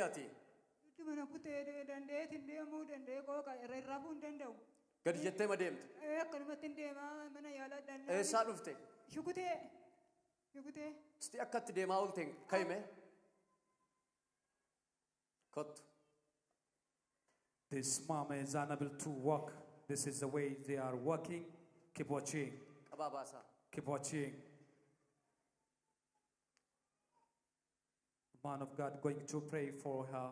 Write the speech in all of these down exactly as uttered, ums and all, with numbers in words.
ati? Mana kutee dandee tindee muu dandee kooka irraafuu hin danda'u. Gadi jettee ma deemte? Akkanumatti hin deemaa mana yaalaa danda'u. Eessaa dhufte? Shukutee. Shukutee. Isti akkatti deemaa oolte kaime? Kottu. This mama is unable to walk. This is the way they are walking. Keep watching. Qababaasa. Keep watching. Man of God going to pray for her.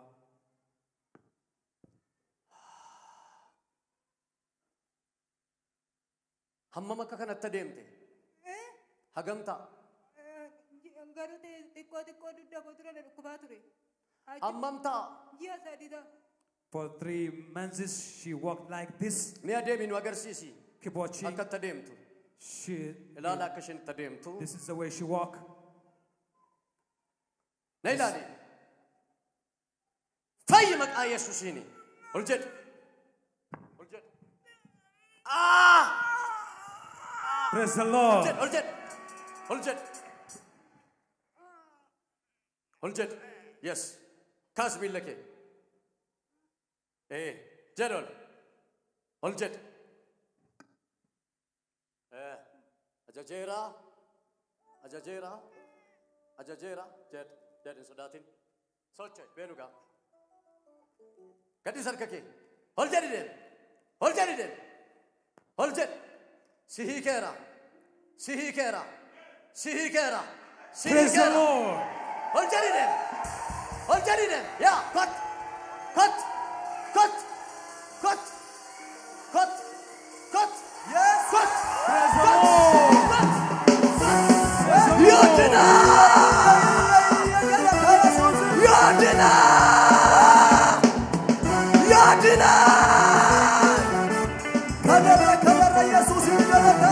Hammam akka kanatti deemte? Hagamta? Garuu xiqqoo xiqqoo dudda kootura dhukkubaa ture. Hammam ta'a? Ji'a sadii ta'a. For three months she walked like this. Mee adeemi nu agarsiisi. Keep watching. Akkatti deemtu. She. Ilaala akka isheen itti deemtu. This is the way she walk. Na ilaali. Fayyi maqaa Yesuusiini. Ol jedhu. Ol jedhu. Ah! Praise the Lord. Ol jedhu. Ol jedhu. Ol jedhu. Yes. Kaas miila kee. Eh, jedhu ol. Ol jedhu. Eh, ajajeera. Ajajeera. Ajajeera. Jedhu. Jedhu hin sodaatin. Socho'e beenugaa. Gadi sarka kee. Ol jedhi deem. Ol jedhi deem. Ol jedhi. Si hiikeera. Si hiikeera. Si hiikeera. Si Praise the hiikeera. Lord. Ol jedhi deem. Ol jedhi deem. Yaa kot. Kot. Kot. Kot. Kot. Kot. Yes. Kot. Praise the Lord. Kot. Praise the Yodina. Yodina. Yodina. Kadara kadara Yesus yodina.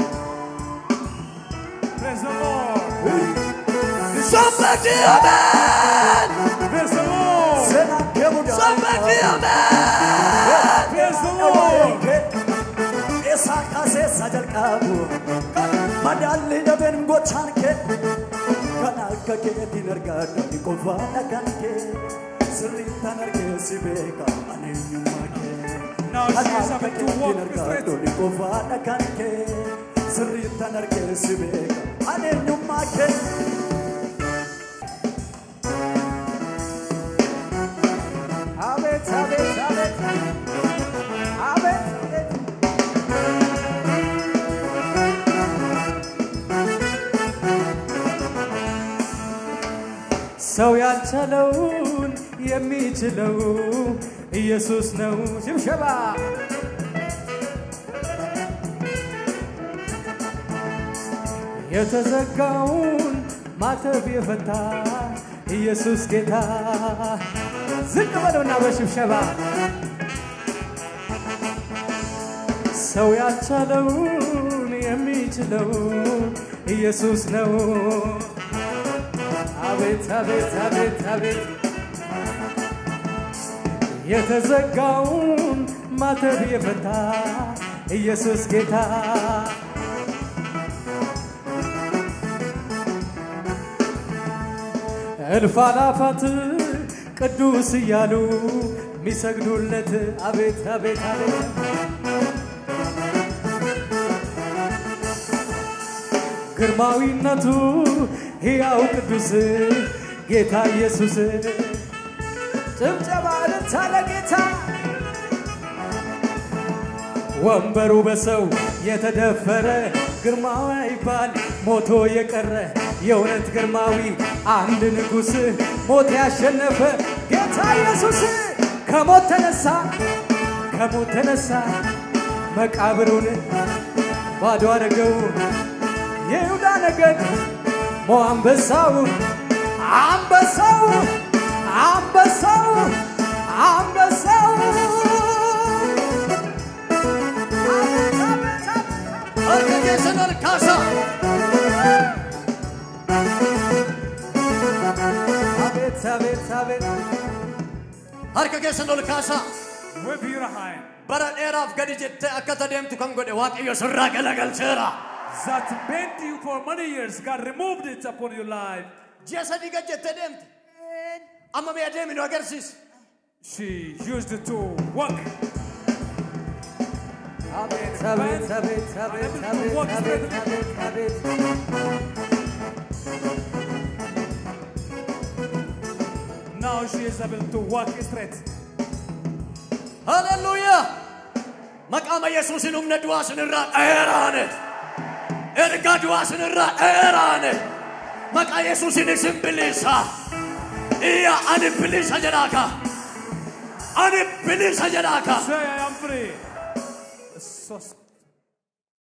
Praise the Lord. Somebody amen. Praise the Lord. Somebody amen. Praise the Lord. Esa kase sajal kabu. Madalli daben gochanke. Kana kake dinargado ni kovana kanke. Sri tanarke sibeka anenyumake. Now she is able to walk straight. Ni kovana kanke. Sri tanarke sibeka anenyumake. Abet abet abet. Abet abet. ሰው ያልቻለውን የሚችለው ኢየሱስ ነው። ሽብሸባ የተዘጋውን ማተብ የፈታ ኢየሱስ ጌታ። ዝቅ በሉና በሽብሸባ ሰው ያልቻለውን የሚችለው ኢየሱስ ነው። አቤት አቤት አቤት አቤት የተዘጋውን ማተብ የፈታ ኢየሱስ ጌታ። እልፍ አእላፋት ቅዱስ እያሉ የሚሰግዱለት አቤት አቤት አቤት ግርማዊነቱ ሕያው ቅዱስ ጌታ ኢየሱስ። ጭብጨባ እልልታ ለጌታ። ወንበሩ በሰው የተደፈረ ግርማዊ አይባል ሞቶ የቀረ የእውነት ግርማዊ አንድ ንጉሥ ሞት ያሸነፈ ጌታ ኢየሱስ ከሞት ተነሳ ከሞት ተነሳ መቃብሩን ባዶ አደረገው። የይሁዳ ነገድ ሞ አንበሳው አንበሳው አንበሳው አንበሳው Arkagesenal kasa. አቤት አቤት አቤት Arkagesenal kasa. wave your hand. Bara dheeraaf gadi jettee akka tadeemtu kan godhe Waaqayyo sirraa galagalcheera. That bent you for many years, God removed it upon your life. Ji'a sadii gad jettee deemte. Amma mee adeeminu agarsiis. She used it to walk. Abet, abet, abet, abet, abet, abet, abet, abet. Now she is able to walk straight. Hallelujah. Maqama Yesuusin humna du'aa sinirraa dheeraane. Erga du'aa sinirraa dheeraane. Maqa Yesuusin isin bilisa. Iya ani bilisa jedhaaka. Ani bilisa jedhaaka. Say I am free. So